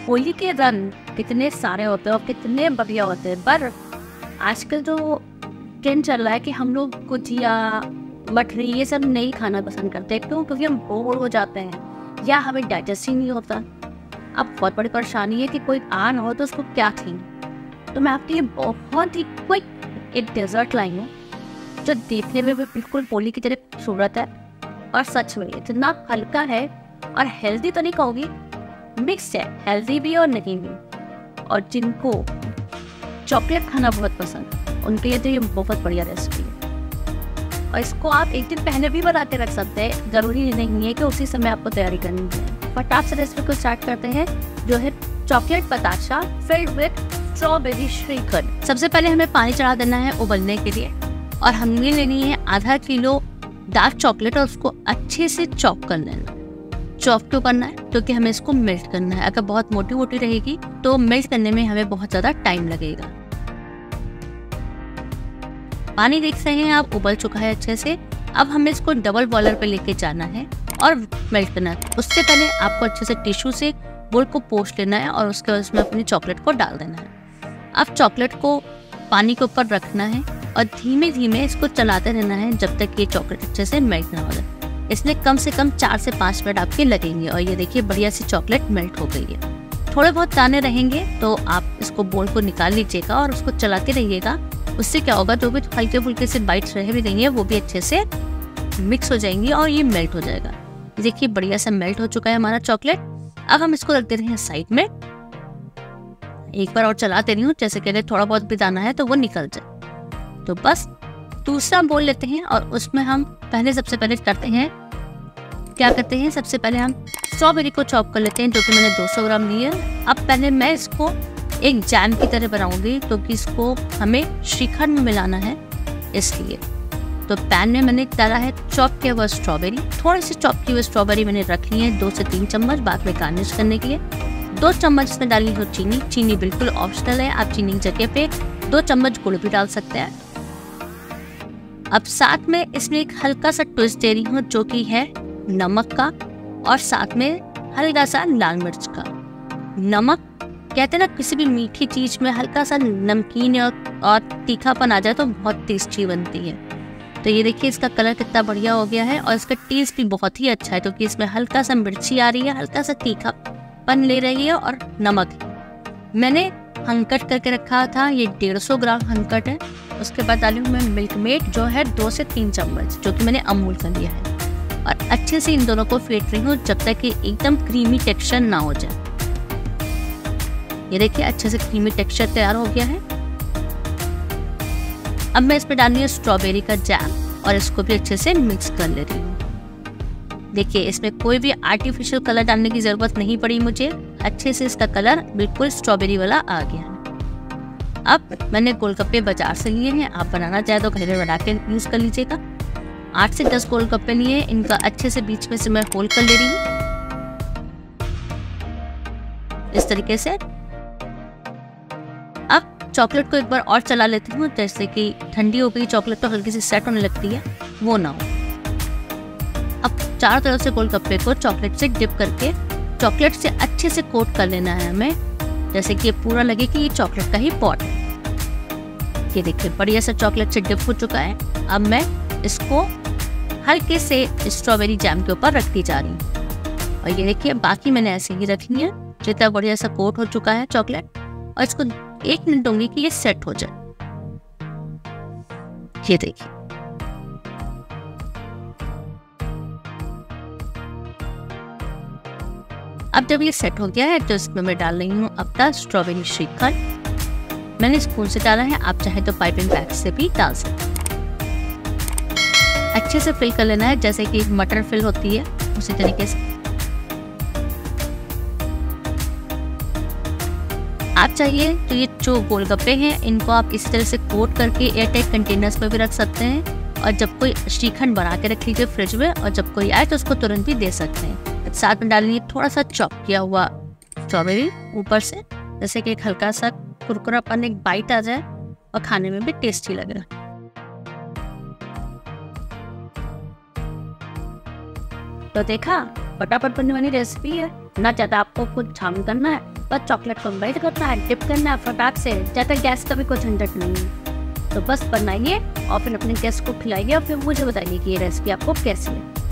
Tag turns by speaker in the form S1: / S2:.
S1: होली के रंग कितने सारे होते हैं और कितने बढ़िया होते हैं, पर आजकल जो ट्रेंड चल रहा है कि हम लोग गुजिया मठरी ये सब नहीं खाना पसंद करते। क्यों? क्योंकि हम बोर हो जाते हैं या हमें डाइजेस्ट ही नहीं होता। अब बहुत बड़ी परेशानी है कि कोई आ ना हो तो उसको क्या खिलाएं। तो मैं आपके लिए बहुत ही क्विक एक डेजर्ट लाई हूँ जो देखने में भी बिल्कुल होली की तरह खूबसूरत है और सच में इतना हल्का है और हेल्दी तो नहीं कहूँगी, मिक्स है, हेल्दी भी और नहीं भी। और जिनको चॉकलेट खाना बहुत पसंद है उनके लिए तो ये बहुत बढ़िया रेसिपी है। और इसको आप एक दिन पहले भी बना के रख सकते हैं, ज़रूरी नहीं है कि उसी समय आपको तैयारी करनी है। फटाक से रेसिपी को स्टार्ट करते हैं, जो है चॉकलेट बताशा फिल्ड विद स्ट्रॉबेरी श्रीखंड। सबसे पहले हमें पानी चढ़ा देना है उबलने के लिए और हमने लेनी है आधा किलो डार्क चॉकलेट और उसको अच्छे से चॉप कर लेना। चॉप क्यों करना है? क्योंकि हमें इसको मेल्ट करना है। अगर बहुत मोटी मोटी रहेगी तो मेल्ट करने में हमें बहुत ज़्यादा टाइम लगेगा। पानी देख रहे हैं आप उबल चुका है अच्छे से। अब हमें इसको डबल बॉयलर पे लेके जाना है और मेल्ट करना है। उससे पहले आपको अच्छे से टिश्यू से बोल को पोंछ लेना है और उसके बाद उसमें अपनी चॉकलेट को डाल देना है। अब चॉकलेट को पानी के ऊपर रखना है और धीमे धीमे इसको चलाते रहना है जब तक ये चॉकलेट अच्छे से मेल्ट ना हो जाए। इसमें कम से कम 4 से 5 मिनट आपके लगेंगे। और ये देखिए बढ़िया सी चॉकलेट मेल्ट हो गई है। थोड़े बहुत दाने रहेंगे तो आप इसको बोल को निकाल लीजिएगा और उसको चलाते रहिएगा। उससे क्या होगा, जो भी हल्के फुल्के से बाइट्स रह भी गई हैं वो भी अच्छे से मिक्स हो जाएंगी और ये मेल्ट हो जाएगा। देखिए बढ़िया से मेल्ट हो चुका है हमारा चॉकलेट। अब हम इसको रख दे रहे हैं साइड में। एक बार और चलाते रही हूँ, जैसे कि अगर थोड़ा बहुत भी दाना है तो वो निकल जाए। तो बस दूसरा बोल लेते हैं और उसमें हम सबसे पहले करते हैं क्या करते हैं, सबसे पहले हम स्ट्रॉबेरी को चॉप कर लेते हैं, जो कि मैंने 200 ग्राम ली है। अब पहले मैं इसको एक जैम की तरह बनाऊंगी क्योंकि इसको हमें श्रीखंड में मिलाना है, इसलिए। तो पैन में मैंने डाला है चॉप किया हुआ स्ट्रॉबेरी। थोड़ी सी चॉप की हुई स्ट्रॉबेरी मैंने रख ली है 2 से 3 चम्मच, बाद में गार्निश करने के लिए। 2 चम्मच इसमें डाली हो चीनी। चीनी बिल्कुल ऑप्शनल है, आप चीनी की जगह पे 2 चम्मच गुड़ भी डाल सकते हैं। अब साथ में इसमें एक हल्का सा ट्विस्ट दे रही हूँ जो कि है नमक का और साथ में हल्का सा लाल मिर्च का। नमक कहते हैं ना, किसी भी मीठी चीज में हल्का सा नमकीन और तीखापन आ जाए तो बहुत टेस्टी बनती है। तो ये देखिए इसका कलर कितना बढ़िया हो गया है और इसका टेस्ट भी बहुत ही अच्छा है क्योंकि इसमें हल्का सा मिर्ची आ रही है, हल्का सा तीखापन ले रही है और नमक मैंने हंकट करके रखा था, ये 150 ग्राम हंकट है। उसके बाद डाली हूँ मैं मिल्क मेड जो है 2 से 3 चम्मच, जो कि मैंने अमूल का लिया है। और अच्छे से इन दोनों को फेंट रही हूँ जब तक कि एकदम क्रीमी टेक्सचर ना हो जाए। ये देखिए अच्छे से क्रीमी टेक्सचर तैयार हो गया है। अब मैं इसमें डालनी है स्ट्रॉबेरी का जैम और इसको भी अच्छे से मिक्स कर ले रही हूँ। देखिए इसमें कोई भी आर्टिफिशियल कलर डालने की जरूरत नहीं पड़ी मुझे। अच्छे से इसका कलर बिल्कुल स्ट्रॉबेरी वाला आ गया है। अब मैंने गोलगप्पे बाजार से लिए हैं, आप बनाना चाहे तो घर में बना के यूज कर लीजिएगा। 8 से 10 गोलगप्पे लिए, इनका अच्छे से बीच में से मैं होल कर ले रही हूँ इस तरीके से। अब चॉकलेट को एक बार और चला लेती हूँ, जैसे कि ठंडी हो गई चॉकलेट तो हल्की सी सेट होने लगती है, वो ना हो। अब चारों तरफ से गोलगप्पे को चॉकलेट से डिप करके चॉकलेट से अच्छे से कोट कर लेना है हमें, जैसे कि ये पूरा लगे कि ये चॉकलेट का ही पॉट है। ये देखिए बढ़िया सा चॉकलेट से डिप हो चुका है। अब मैं इसको हल्के से स्ट्रॉबेरी जैम के ऊपर रखती जा रही हूँ और ये देखिए बाकी मैंने ऐसे ही रखनी है। जितना बढ़िया सा कोट हो चुका है चॉकलेट, और इसको 1 मिनट दूंगी कि ये सेट हो जाए। ये देखिए अब जब ये सेट हो गया है तो इसमें मैं डाल रही हूँ अपना स्ट्रॉबेरी श्रीखंड। मैंने स्पून से डाला है, आप चाहे तो पाइपिंग बैग से भी डाल सकते हैं। अच्छे से फिल कर लेना है जैसे कि मटर फिल होती है उसी तरीके से। आप चाहिए तो ये जो गोलगप्पे हैं इनको आप इस तरह से कोट करके एयरटाइट कंटेनर्स में भी रख सकते हैं और जब कोई श्रीखंड बना के रख लीजिए फ्रिज में और जब कोई आए तो उसको तुरंत भी दे सकते हैं। साथ में डालनी है थोड़ा सा चॉप किया हुआ स्ट्रॉबेरी ऊपर से, जैसे कि एक हल्का सा कुरकुरापन एक बाइट आ जाए और खाने में भी टेस्टी लगे। तो देखा फटाफट बनने वाली रेसिपी है। ना ज़्यादा आपको कुछ झाम करना है, बस चॉकलेट को मेल्ट करना है, डिप करना है फटाक से, ज़्यादा गैस का भी कोई झंझट नहीं है। तो बस बनाइए और फिर अपने गेस्ट को खिलाइए और फिर मुझे बताइए कि ये रेसिपी आपको कैसी है।